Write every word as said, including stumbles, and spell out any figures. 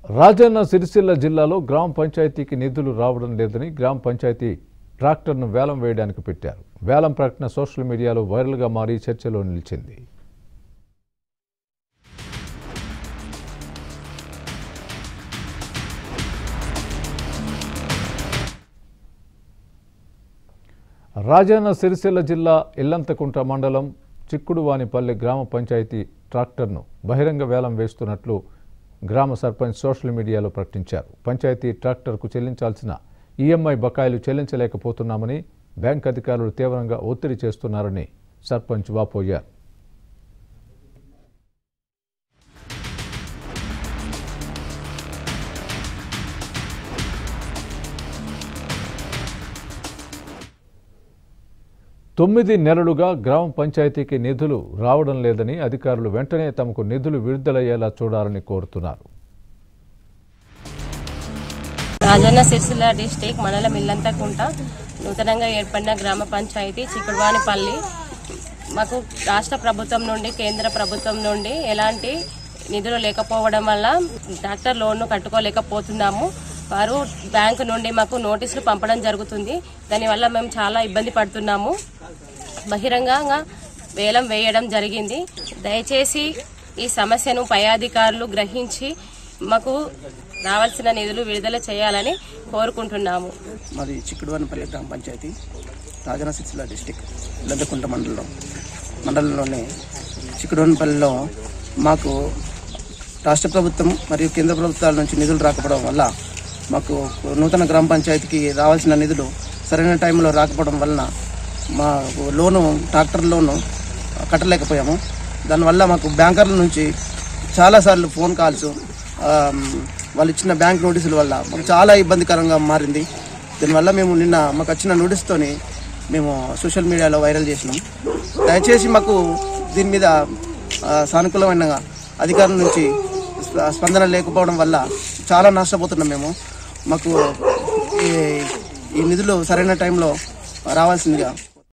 రాజన్న సిరిసిల్ల జిల్లాలో గ్రామ పంచాయతీకి నిధులు రావడం లేదని గ్రామ పంచాయతీ ట్రాక్టర్ను వేలం వేయడానికి పెట్టారు. వేలం ప్రకటన సోషల్ మీడియాలో వైరల్గా మారి చర్చలో నిలిచింది. రాజన్న సిరిసిల్ల జిల్లా ఇల్లంతకుంట మండలం చిక్కుడువానిపల్లి గ్రామ పంచాయతీ ట్రాక్టర్ను బహిరంగ వేలం వేస్తున్నట్లు గ్రామ సర్పంచ్ సోషల్ మీడియాలో ప్రకటించారు. పంచాయతీ ట్రాక్టర్కు చెల్లించాల్సిన ఈఎంఐ బకాయిలు చెల్లించలేకపోతున్నామని బ్యాంక్ అధికారులు తీవ్రంగా ఒత్తిడి చేస్తున్నారని సర్పంచ్ వాపోయారు. తొమ్మిది నెలలుగా గ్రామ పంచాయతీకి నిధులు రావడం లేదని అధికారులు వెంటనే తమకు నిధులు విడుదలయ్యేలా చూడాలని కోరుతున్నారు. రాజన్న సిరిసిల్ల డిస్టిక్ మండలం ఇల్లంతకుంట నూతనంగా ఏర్పడిన గ్రామ పంచాయతీ చిక్కుడువానిపల్లి మాకు రాష్ట్ర ప్రభుత్వం నుండి కేంద్ర ప్రభుత్వం నుండి ఎలాంటి నిధులు లేకపోవడం వల్ల ట్రాక్టర్ లోన్ను కట్టుకోలేకపోతున్నాము. వారు బ్యాంకు నుండి మాకు నోటీసులు పంపడం జరుగుతుంది. దానివల్ల మేము చాలా ఇబ్బంది పడుతున్నాము. బహిరంగంగా వేలం వేయడం జరిగింది. దయచేసి ఈ సమస్యను పై అధికారులు గ్రహించి మాకు రావాల్సిన నిధులు విడుదల చేయాలని కోరుకుంటున్నాము. మాది చిక్కుడువానిపల్లి గ్రామ పంచాయతీ రాజన్న సిరిసిల్ల డిస్టిక్ ఇల్లంతకుంట మండలం మండలంలోని చిక్కుడువానిపల్లిలో మాకు రాష్ట్ర ప్రభుత్వం మరియు కేంద్ర ప్రభుత్వాల నుంచి నిధులు రాకపోవడం వల్ల మాకు నూతన గ్రామ పంచాయతీకి రావాల్సిన నిధులు సరైన టైంలో రాకపోవడం వలన మా లోను ట్రాక్టర్ లోను కట్టలేకపోయాము. దానివల్ల మాకు బ్యాంకర్ల నుంచి చాలాసార్లు ఫోన్ కాల్స్, వాళ్ళు ఇచ్చిన బ్యాంక్ నోటీసుల వల్ల మాకు చాలా ఇబ్బందికరంగా మారింది. దీనివల్ల మేము నిన్న మాకు వచ్చిన నోటీస్తోని మేము సోషల్ మీడియాలో వైరల్ చేసినాం. దయచేసి మాకు దీని మీద సానుకూలమైన అధికారుల నుంచి స్పందన లేకపోవడం వల్ల చాలా నష్టపోతున్నాం మేము. మాకు ఈ నిధులు సరైన టైంలో రావాల్సిందిగా